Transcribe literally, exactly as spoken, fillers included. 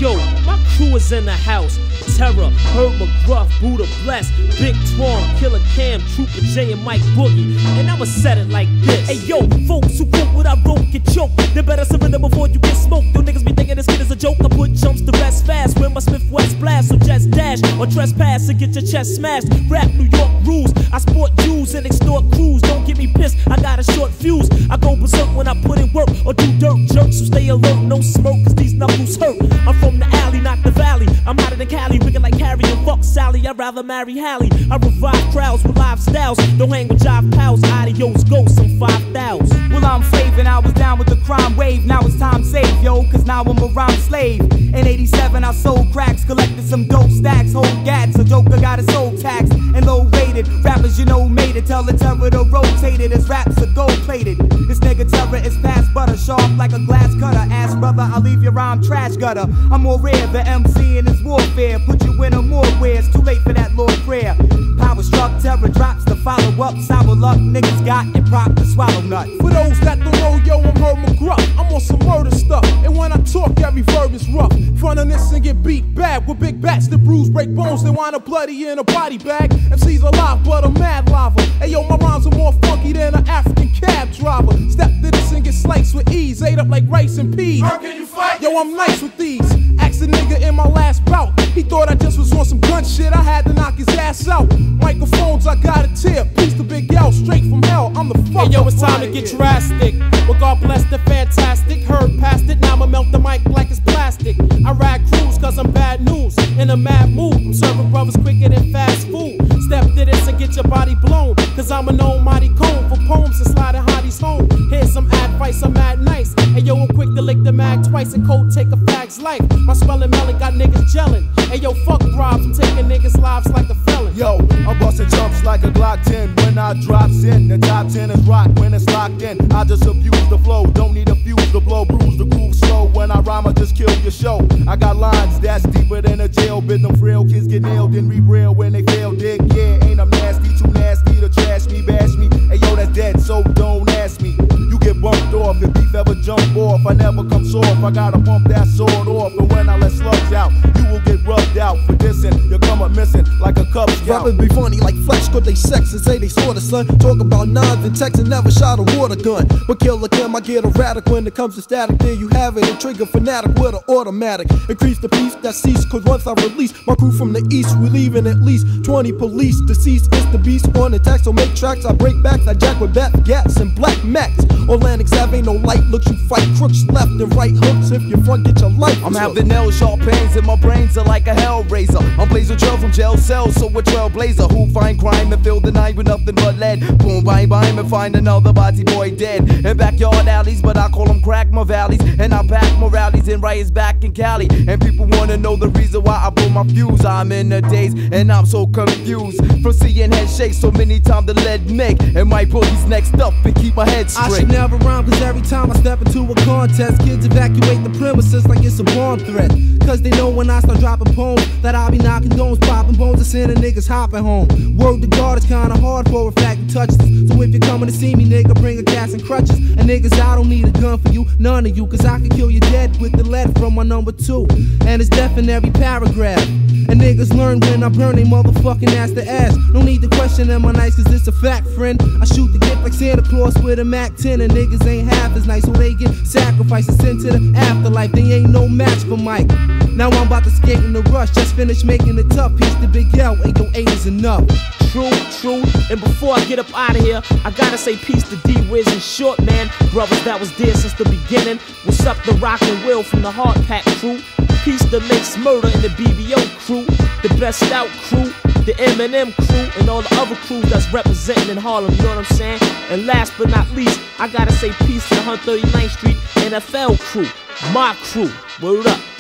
yo, my crew is in the house. Terror, Herb McGruff, Buddha Bless, Big Twan, Killer Cam, Trooper J, and Mike Boogie. And I'ma set it like this. Hey yo, folks who quote what I wrote get choked. They better surrender before you get smoked. Yo niggas be thinking this kid is a joke. I put jumps to rest fast with my Smith West blast. So just dash or trespass and get your chest smashed. Rap New York rules. I sport Jews and extort crews. Don't get me pissed, I got a short fuse. I go berserk when I put in work or do dirt jerks. So stay alert, no smoke, cause these knuckles hurt. I'm from the alley, not the valley. I'm hotter than Cali, rigging like Harry and fuck Sally. I'd rather marry Hallie. I revive crowds with live styles. Don't hang with jive pals. Adios, ghosts, I'm five thousand. Well, I'm Flavin', I was down with the crime wave. Now it's time to save, yo, cause now I'm a rhyme slave. In eighty-seven, I sold cracks, collected some dope stacks. Whole gats, a joker got his soul taxed and low rated. Rappers, you know, made it. Tell the terror to rotate it as raps are gold plated. This nigga terror is past butter, sharp like a glass cutter. Ass brother, I'll leave your rhyme trash gutter. I'm more rare, the M C in his warfare. Put you in a more where it's too late for that Lord prayer. Power struck, terror drops to follow up. Sour luck, niggas got and prop to swallow nut. For those that don't know, yo, I'm Herb McGruff. I'm on some murder stuff, and when I talk, every verb is rough. Front of this and get beat bad with big bats that bruise, break bones, they wind up bloody in a body bag. M C's alive, but I'm mad lava. Hey yo, my rhymes are more funky than an African cab driver. Step to this and get sliced with ease, ate up like rice and peas. How can you fight? Yo, I'm nice with these. Asked a nigga in my last bout, he thought I just was on some gun shit. I had to knock his ass out. Microphones, I got a tip. Piece the Big L, straight from hell. I'm the fuck. Hey yo, it's time to get here. drastic. Well, God bless the fantastic. Heard past it, now I'ma melt the mic like it's plastic. I ride crews cause I'm bad news. In a mad mood, I'm serving brothers quicker than fast food. Step to this and get your body blown. Cause I'm an old mighty cone for poems and sliding hotties home. Here's some advice, I'm mad nice. Hey yo, I'm quick to lick the mag twice and cold take a fag's life. My spelling melon got niggas gelling. Hey yo, fuck bribes, I'm taking niggas' lives like a felon. Yo, I'm busting jumps like a Glock ten when I drops in. The top ten is rock when it's locked in. I just abuse the flow, don't need a fuse to blow, bruise the groove slow. When I rhyme, I just kill your show. I got lines that's deeper than a jail bit. Them frail kids get nailed and re-rail when they fail. Dig, yeah, ain't I'm nasty, too nasty to trash me, bash me. Hey yo, that's dead, so don't ask me. You get bumped off if beef ever jump off. I never come soft, I gotta pump that sword off. And when I let slugs out, you will get rubbed out for dissing. You'll come up missing like a Cub Scout. Rappers be funny like flesh, cause they sex and say they sorta son. Talk about nines and texts and never shot a water gun. But Killer Kim, I get erratic when it comes to static. There you have it, a trigger fanatic with an automatic. Increase the peace that cease, cause once I release my crew from the east, we leaving at least twenty police. Deceased is the beast on attack, so make tracks. I break backs, I jack with bat gats and black max. Atlantic Ave ain't no light, looks you fight crooks left and right hooks. If you front, get your life. I'm having nail sharp pains and my brains are like a hell razor. I'm Blazer Trail from jail cells, so a trailblazer who find crime and fill the night with nothing but lead. Boom, bang, bang, and find another body boy dead in backyard alleys, but I call them crack my valleys. And I back my rallies and riots back in Cali. And people wanna know the reason why I blow my fuse. I'm in the daze and I'm so confused from seeing head shake so many times the lead make. And my boogie's next up and keep my head straight. I should never rhyme cause every time I step into a contest, kids evacuate the premises like it's a bomb threat. Cause they know when I start dropping poems that I'll be knocking domes, popping bones, and sending niggas hopping home. Word to God, it's kinda hard for a fact to touch this. So if you're coming to see me, nigga, bring a cast and crutches. And niggas, I don't need a gun for you, none of you, cause I can kill you dead with the lead from my number two. And it's death in every paragraph. And niggas learn when I burn they motherfucking ass to ass. No need to question am I nice, cause it's a fact, friend. I shoot the gift like Santa Claus with a Mac ten. And niggas ain't half as nice, so they get sacrificed and sent to the afterlife. They ain't no match for Mike. Now I'm about to skate in the rush, just finished making it tough. Piece the Big L, eight oh eight is enough. True, true. And before I get up out of here, I gotta say peace to D-Wiz and Short Man, brothers that was there since the beginning. What's up, the Rock and Will from the Hard Pack crew? Peace to Mix Murder and the B B O crew, the Best Out crew, the Eminem crew, and all the other crews that's representing in Harlem, you know what I'm saying? And last but not least, I gotta say peace to the one thirty-ninth Street N F L crew, my crew. Word up.